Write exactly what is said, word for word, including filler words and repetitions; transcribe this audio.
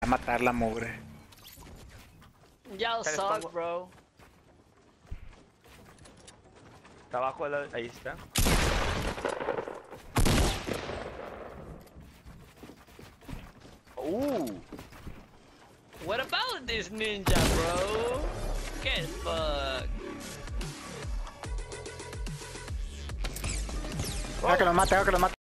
A matar la mugre. Y'all Pero suck, está- bro. Está abajo de la... Ahí está. Uh. What about this ninja, bro? Get fucked. Deja que lo mate, deja que lo mate.